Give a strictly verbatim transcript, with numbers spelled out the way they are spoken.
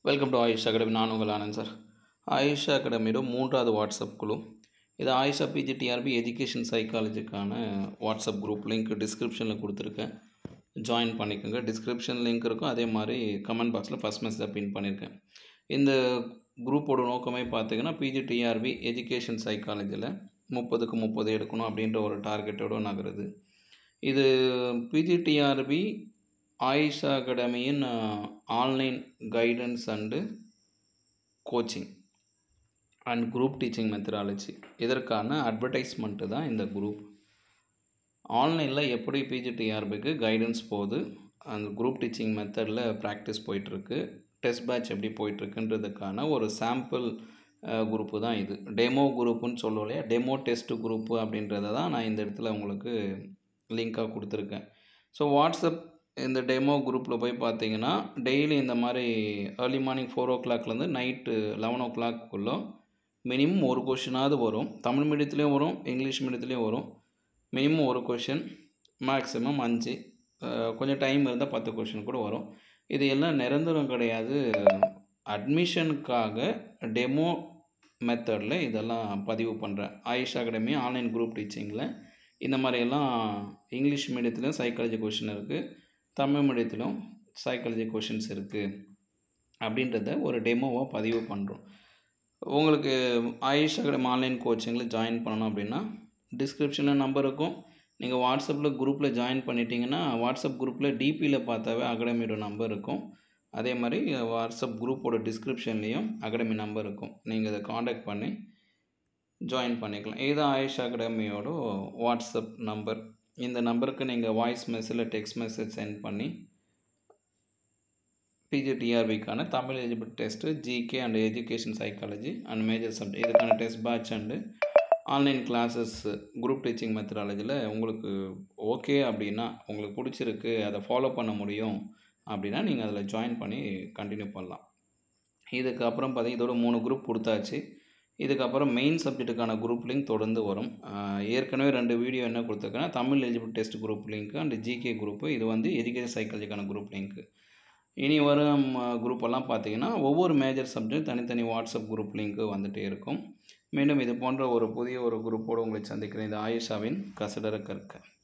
Welcome to AYUSH academy. நான் உங்கள் Anand sir. AYUSH அகாடமியோட மூன்றாவது வாட்ஸ்அப் குழு இது ஆயுஷா பிஜிடிஆர்பி எஜுகேஷன் சைக்காலஜிக்கான வாட்ஸ்அப் குரூப் லிங்க் டிஸ்கிரிப்ஷனில் கொடுத்துருக்கேன். ஜாயின் பண்ணிக்கோங்க. டிஸ்கிரிப்ஷன் லிங்க் இருக்கும். அதே மாதிரி கமெண்ட் பாக்ஸில் ஃபஸ்ட் மெசேஜ் பின் பண்ணியிருக்கேன். இந்த குரூப்போட நோக்கமே பார்த்தீங்கன்னா பிஜிடிஆர்பி எஜுகேஷன் சைக்காலஜியில் முப்பதுக்கு முப்பது எடுக்கணும் அப்படின்ற ஒரு டார்கெட்டோடு நகருது. இது பிஜிடிஆர்பி ஆயுஷா அகாடமியின் online guidance and coaching and group teaching methodology இதற்கான அட்வர்டைஸ்மெண்ட்டு தான் இந்த குரூப். ஆன்லைனில் எப்படி பிஜிடிஆர்பிக்கு கைடன்ஸ் போகுது, அந்த குரூப் டீச்சிங் மெத்தடில் ப்ராக்டிஸ் போயிட்டுருக்கு, டெஸ்ட் பேட்ச் எப்படி போயிட்டுருக்குன்றதுக்கான ஒரு சாம்பிள் குரூப்பு தான் இது. டெமோ குரூப்புன்னு சொல்லுவோம் இல்லையா, டெமோ டெஸ்ட்டு குரூப்பு அப்படின்றத தான் நான் இந்த இடத்துல உங்களுக்கு லிங்காக கொடுத்துருக்கேன். ஸோ வாட்ஸ்அப் இந்த டெமோ குரூப்பில் போய் பார்த்தீங்கன்னா டெய்லி இந்த மாதிரி ஏர்லி மார்னிங் ஃபோர் ஓ கிளாக்லேருந்து நைட்டு லெவன் ஓ கிளாக்குள்ளே மினிமம் ஒரு கொஷினாவது வரும். தமிழ் மீடியத்துலேயும் வரும், இங்கிலீஷ் மீடியத்துலேயும் வரும். மினிமம் ஒரு கொஷின், மேக்ஸிமம் அஞ்சு, கொஞ்சம் டைம் இருந்தால் பத்து கொஷின் கூட வரும். இது எல்லாம் நிரந்தரம் கிடையாது. அட்மிஷனுக்காக டெமோ மெத்தடில் இதெல்லாம் பதிவு பண்ணுறேன். ஆயுஷ் அகாடமி ஆன்லைன் குரூப் டீச்சிங்கில் இந்த மாதிரியெல்லாம் இங்கிலீஷ் மீடியத்துலையும் சைக்காலஜி கொஷின் இருக்குது, தமிழ் மீடியத்திலும் சைக்காலஜி கொஷின்ஸ் இருக்குது அப்படின்றத ஒரு டெமோவாக பதிவு பண்ணுறோம். உங்களுக்கு ஆயுஷ் அகாடமி ஆன்லைன் கோச்சிங்கில் ஜாயின் பண்ணணும் அப்படின்னா டிஸ்கிரிப்ஷனில் நம்பர் இருக்கும். நீங்கள் வாட்ஸ்அப்பில் குரூப்பில் ஜாயின் பண்ணிட்டீங்கன்னா வாட்ஸ்அப் குரூப்பில் டிபியில் பார்த்தாவே அகாடமியோட நம்பர் இருக்கும். அதே மாதிரி வாட்ஸ்அப் குரூப்போட டிஸ்கிரிப்ஷன்லேயும் அகாடமி நம்பர் இருக்கும். நீங்கள் இதை காண்டாக்ட் பண்ணி ஜாயின் பண்ணிக்கலாம். இதுதான் ஆயுஷ் அகாடமியோட வாட்ஸ்அப் நம்பர். இந்த நம்பருக்கு நீங்கள் வாய்ஸ் மெசேஜில் டெக்ஸ்ட் மெசேஜ் சென்ட் பண்ணி பிஜிடிஆர்பிக்கான Tamil eligible test, GK and education psychology and major subject இதுக்கான test batch and online classes group teaching மெத்தடாலஜியில் உங்களுக்கு ஓகே அப்படின்னா, உங்களுக்கு பிடிச்சிருக்கு, அதை ஃபாலோ பண்ண முடியும் அப்படின்னா நீங்கள் அதில் ஜாயின் பண்ணி கண்டினியூ பண்ணலாம். இதுக்கப்புறம் பார்த்தீங்கன்னா இதோட மூணு குரூப் கொடுத்தாச்சு. இதுக்கப்புறம் மெயின் சப்ஜெக்ட்டுக்கான குரூப் லிங்க் தொடர்ந்து வரும். ஏற்கனவே ரெண்டு வீடியோ என்ன கொடுத்துருக்கேன்னா Tamil eligible test group link and GK group, இது வந்து எஜுகேஷன் சைக்காலஜிக்கான குரூப் லிங்க்கு. இனி வரும் குரூப்பெல்லாம் பார்த்தீங்கன்னா ஒவ்வொரு மேஜர் சப்ஜெக்ட் தனித்தனி வாட்ஸ்அப் குரூப் லிங்க்கு வந்துகிட்டே இருக்கும். மீண்டும் இது போன்ற ஒரு புதிய ஒரு குரூப்போடு உங்களை சந்திக்கிறேன். இது ஆயுஷாவின் கசடர கற்க.